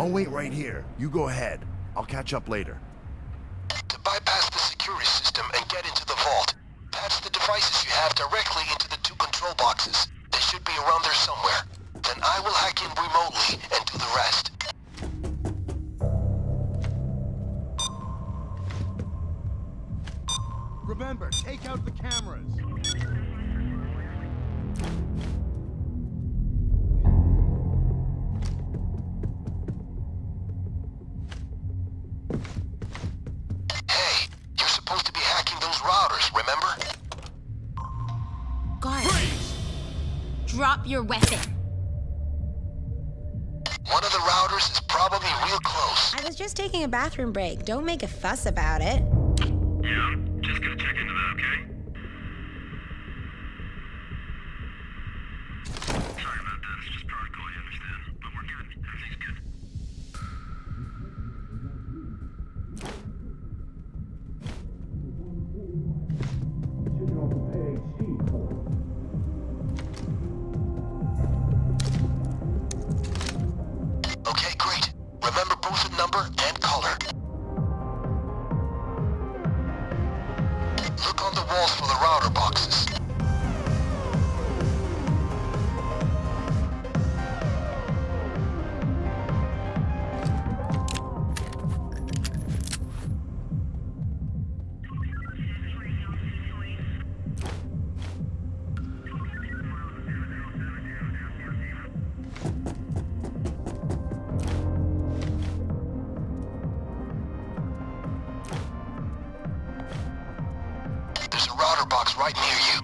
I'll wait right here. You go ahead. I'll catch up later. To bypass the security system and get into the vault, patch the devices you have directly into the 2 control boxes. They should be around there somewhere. Then I will hack in remotely and do the rest. Remember, take out the cameras. Hey, you're supposed to be hacking those routers, remember? Guard. Drop your weapon. One of the routers is probably real close. I was just taking a bathroom break. Don't make a fuss about it. Yeah, I'm just gonna check into that, okay? Sorry about that, it's just protocol, you understand. But we're good, everything's good. Okay, great. Remember both the number and color. Look on the walls for the router boxes. There's a router box right near you.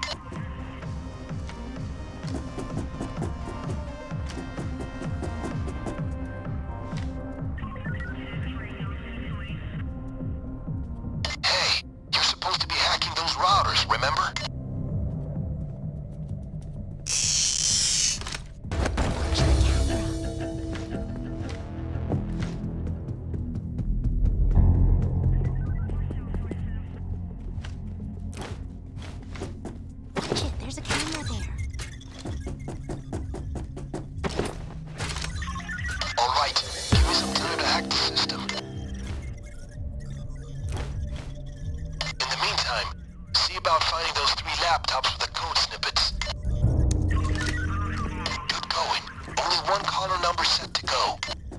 Hey, you're supposed to be hacking those routers, remember? Watch it, there's a camera there. All right, give me some time to hack the system. In the meantime, see about finding those 3 laptops with the code snippets. Good going. Only 1 caller number set to go.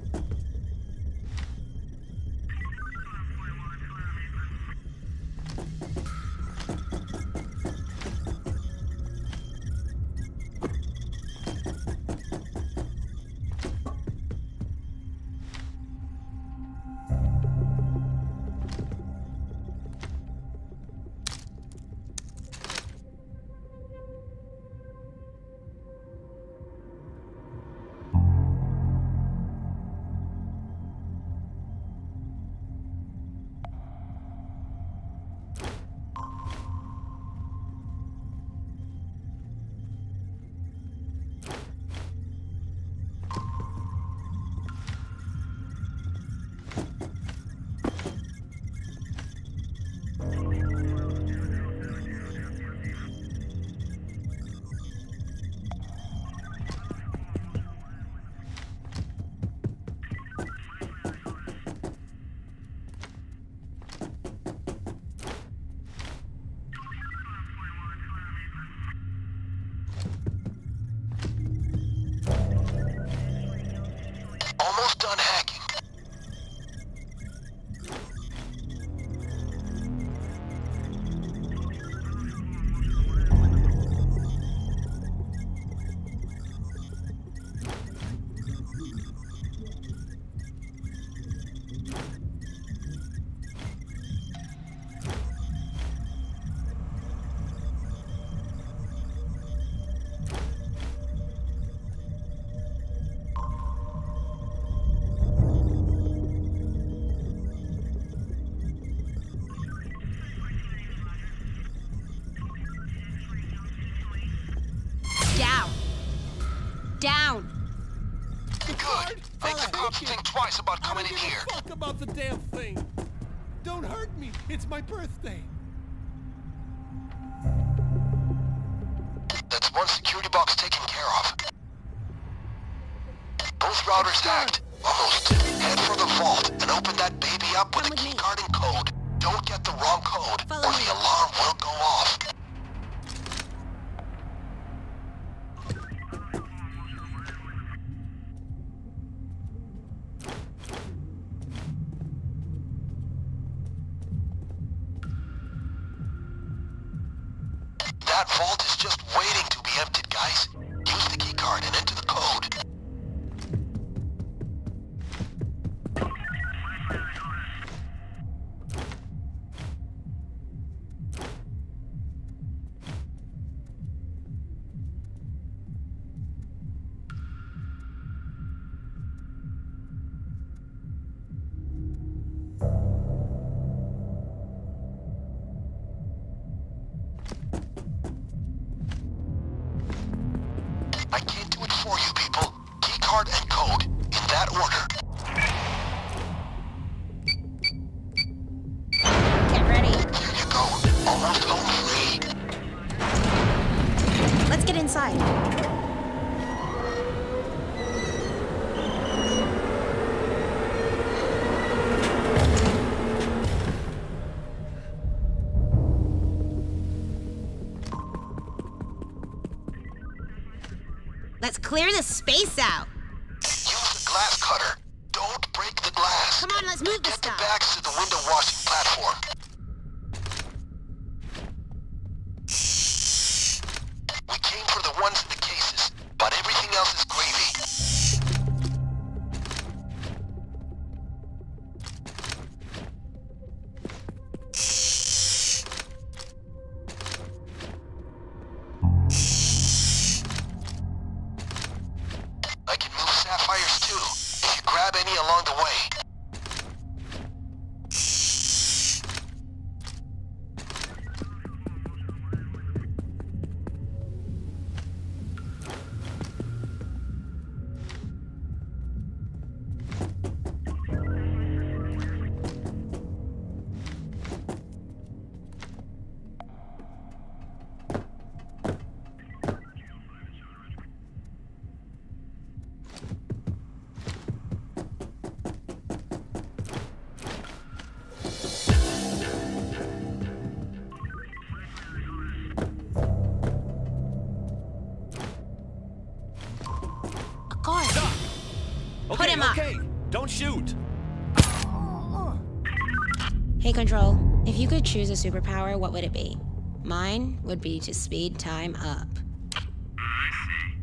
Almost done hacking. Down! Good. Make the cops think twice about coming in here. Fuck about the damn thing. Don't hurt me. It's my birthday. That's 1 security box taken care of. Both routers hacked. Almost. Head for the vault and open that baby up with Come a with me. keycard and code. Don't get the wrong code, Follow or me. the alarm will go off. That vault is just waiting to be emptied, guys. Use the keycard and enter the code. I can't do it for you, people. Keycard and code, in that order. Get ready. Here you go. Almost home free. Let's get inside. Let's clear the space out. Use the glass cutter. Don't break the glass. Come on, let's move the Get the stuff. bags to the window washing platform. We came for the ones in the cases, but everything else is gravy. I can move sapphires too, if you grab any along the way. A guard. Put him up. Okay, don't shoot. Hey, Control. If you could choose a superpower, what would it be? Mine would be to speed time up. I see.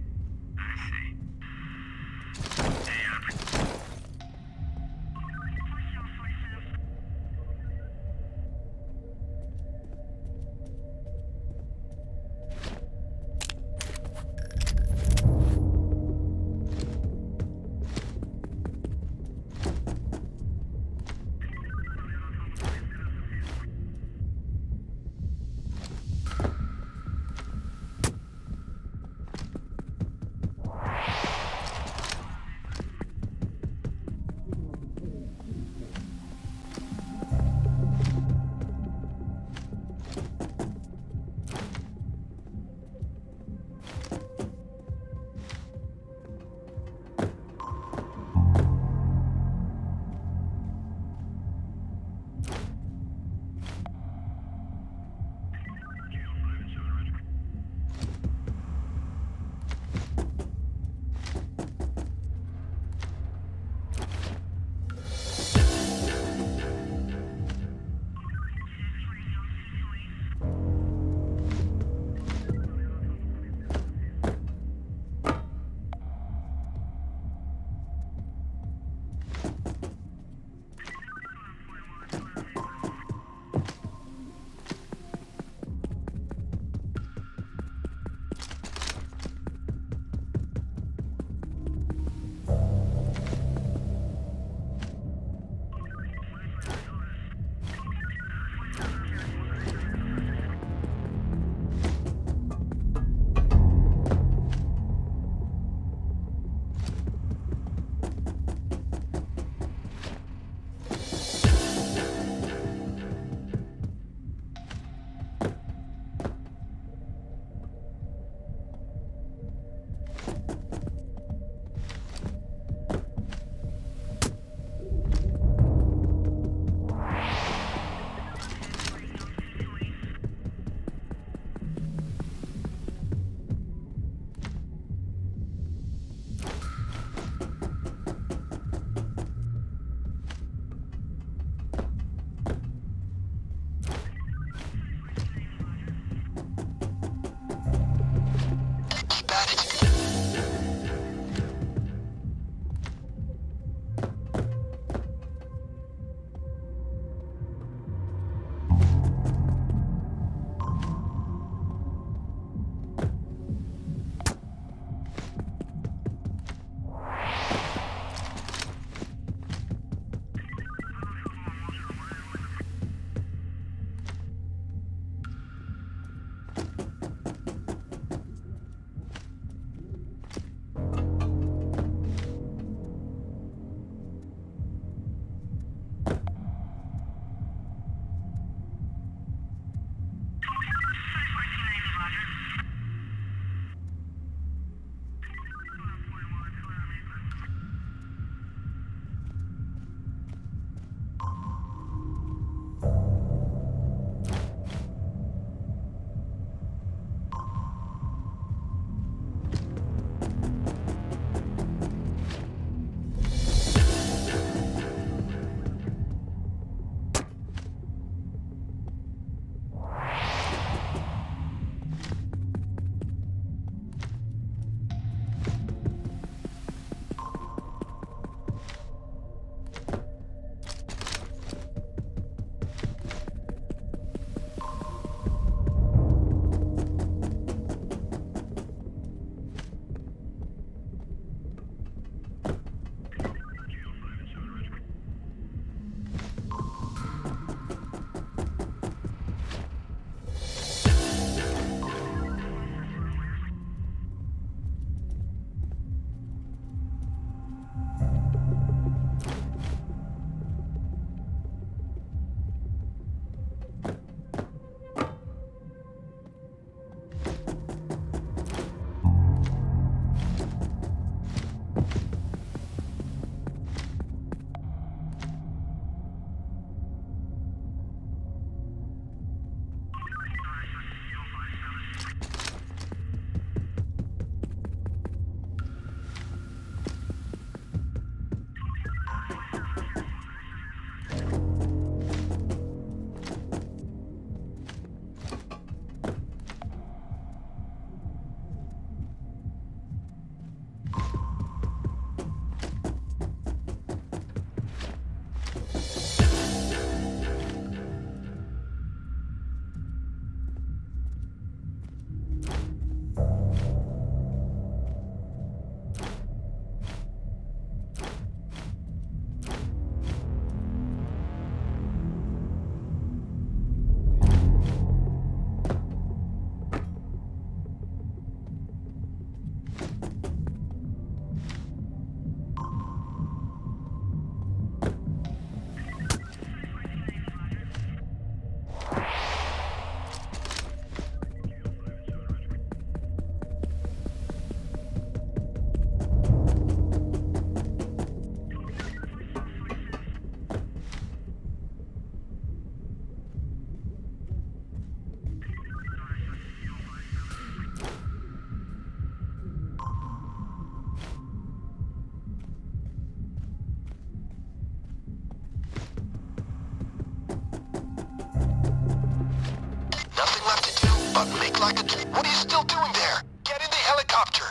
like a... What are you still doing there? Get in the helicopter!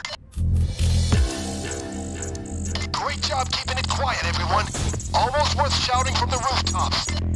Great job keeping it quiet, everyone. Almost worth shouting from the rooftops.